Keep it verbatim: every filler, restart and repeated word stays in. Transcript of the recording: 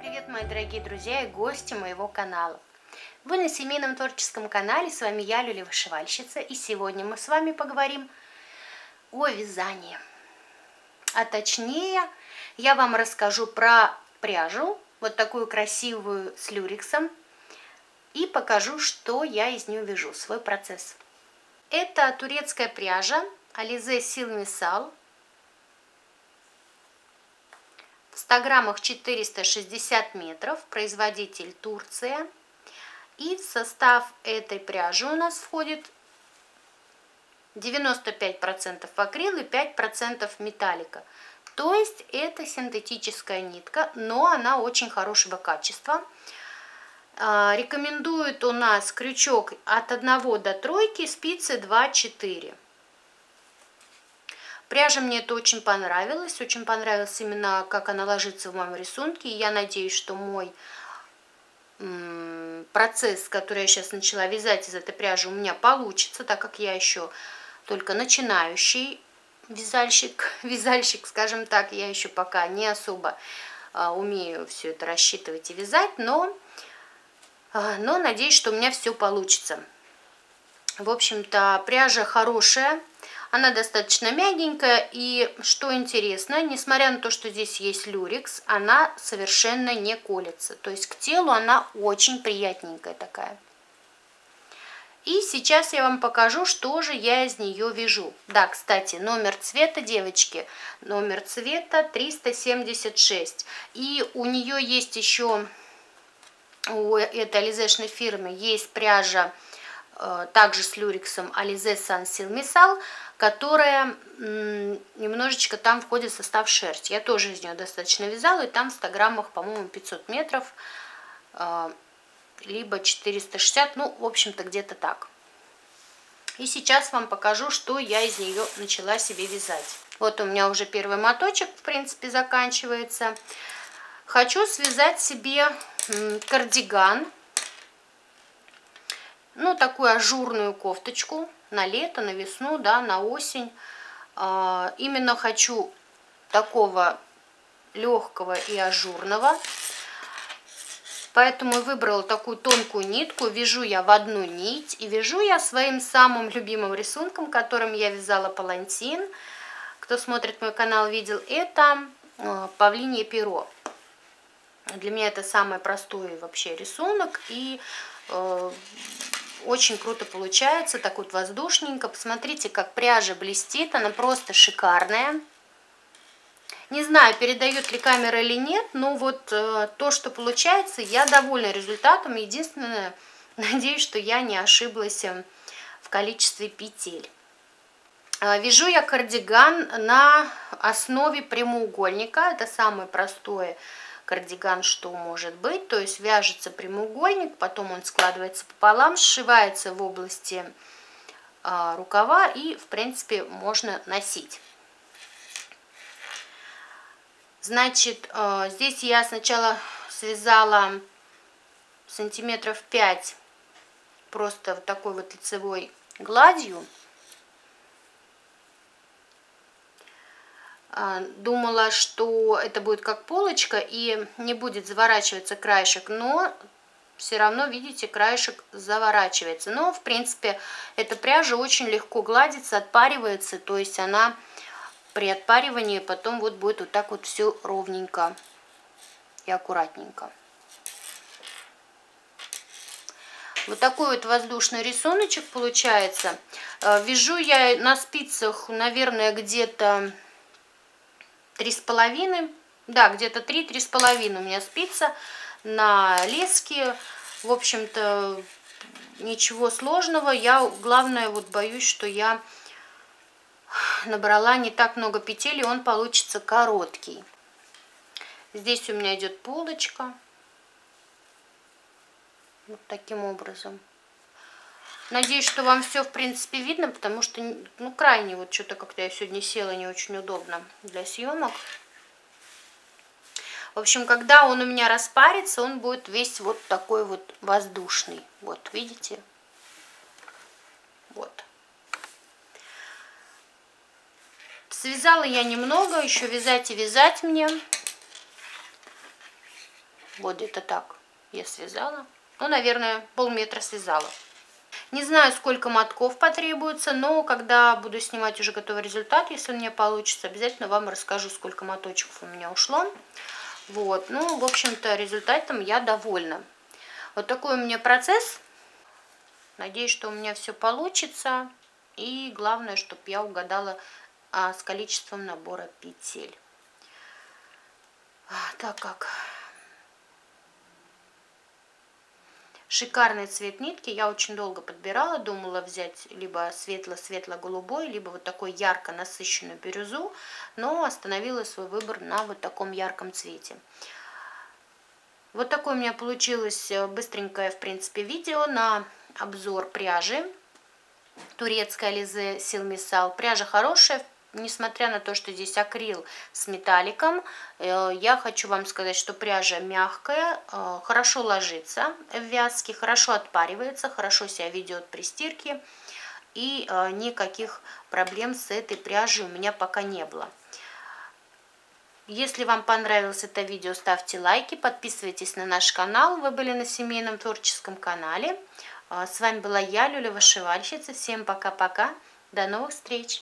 привет, мои дорогие друзья и гости моего канала. Вы на семейном творческом канале, с вами я, Люля Вышивальщица, и сегодня мы с вами поговорим о вязании. А точнее, я вам расскажу про пряжу, вот такую красивую с люрексом, и покажу, что я из нее вяжу, свой процесс. Это турецкая пряжа Alize Silmisal. В ста граммах четыреста шестьдесят метров, производитель Турция. И в состав этой пряжи у нас входит девяносто пять процентов акрил и пять процентов металлика. То есть это синтетическая нитка, но она очень хорошего качества. Рекомендует у нас крючок от одного до тройки, спицы два-четыре. Пряжа мне это очень понравилась, очень понравилось именно, как она ложится в моем рисунке. И я надеюсь, что мой процесс, который я сейчас начала вязать из этой пряжи, у меня получится, так как я еще только начинающий вязальщик, вязальщик, скажем так, я еще пока не особо а, умею все это рассчитывать и вязать, но, а, но надеюсь, что у меня все получится. В общем-то, пряжа хорошая. Она достаточно мягенькая, и что интересно, несмотря на то, что здесь есть люрекс, она совершенно не колется. То есть к телу она очень приятненькая такая. И сейчас я вам покажу, что же я из нее вяжу. Да, кстати, номер цвета, девочки, номер цвета триста семьдесят шесть. И у нее есть еще, у этой ализешной фирмы, есть пряжа, также с люрексом Alize Silmisal, которая немножечко там входит в состав шерсть. Я тоже из нее достаточно вязала, и там в ста граммах, по-моему, пятьсот метров, либо четыреста шестьдесят, ну, в общем-то, где-то так. И сейчас вам покажу, что я из нее начала себе вязать. Вот у меня уже первый моточек, в принципе, заканчивается. Хочу связать себе кардиган. Ну, такую ажурную кофточку на лето, на весну, да, на осень. А, именно хочу такого легкого и ажурного. Поэтому и выбрала такую тонкую нитку. Вяжу я в одну нить. И вяжу я своим самым любимым рисунком, которым я вязала палантин. Кто смотрит мой канал, видел это павлинье перо. Для меня это самый простой вообще рисунок. И э, очень круто получается, так вот воздушненько. Посмотрите, как пряжа блестит, она просто шикарная. Не знаю, передает ли камера или нет, но вот э, то, что получается, я довольна результатом. Единственное, надеюсь, что я не ошиблась в количестве петель. Э, вяжу я кардиган на основе прямоугольника, это самое простое кардиган, что может быть, то есть вяжется прямоугольник, потом он складывается пополам, сшивается в области а, рукава и, в принципе, можно носить. Значит, а, здесь я сначала связала сантиметров пять просто вот такой вот лицевой гладью. Думала, что это будет как полочка и не будет заворачиваться краешек, но все равно, видите, краешек заворачивается. Но, в принципе, эта пряжа очень легко гладится, отпаривается, то есть она при отпаривании потом вот будет вот так вот все ровненько и аккуратненько. Вот такой вот воздушный рисуночек получается. Вяжу я на спицах, наверное, где-то три с половиной, да, где-то три-три с половиной у меня спица на леске. В общем-то, ничего сложного. Я, главное, вот боюсь, что я набрала не так много петель, и он получится короткий. Здесь у меня идет полочка. Вот таким образом. Надеюсь, что вам все, в принципе, видно, потому что, ну, крайне вот что-то как-то я сегодня села не очень удобно для съемок. В общем, когда он у меня распарится, он будет весь вот такой вот воздушный. Вот, видите? Вот. Связала я немного, еще вязать и вязать мне. Вот где-то так я связала. Ну, наверное, полметра связала. Не знаю, сколько мотков потребуется, но когда буду снимать уже готовый результат, если у меня получится, обязательно вам расскажу, сколько моточков у меня ушло. Вот, ну, в общем-то, результатом я довольна. Вот такой у меня процесс. Надеюсь, что у меня все получится. И главное, чтобы я угадала а, с количеством набора петель. А, так как шикарный цвет нитки, я очень долго подбирала, думала взять либо светло-светло-голубой, либо вот такой ярко насыщенную бирюзу, но остановила свой выбор на вот таком ярком цвете. Вот такое у меня получилось быстренькое, в принципе, видео на обзор пряжи. Турецкая Alize Silmisal. Пряжа хорошая, несмотря на то, что здесь акрил с металликом. Я хочу вам сказать, что пряжа мягкая, хорошо ложится в вязке, хорошо отпаривается, хорошо себя ведет при стирке. И никаких проблем с этой пряжей у меня пока не было. Если вам понравилось это видео, ставьте лайки, подписывайтесь на наш канал. Вы были на семейном творческом канале. С вами была я, Люля Вышивальщица. Всем пока-пока. До новых встреч!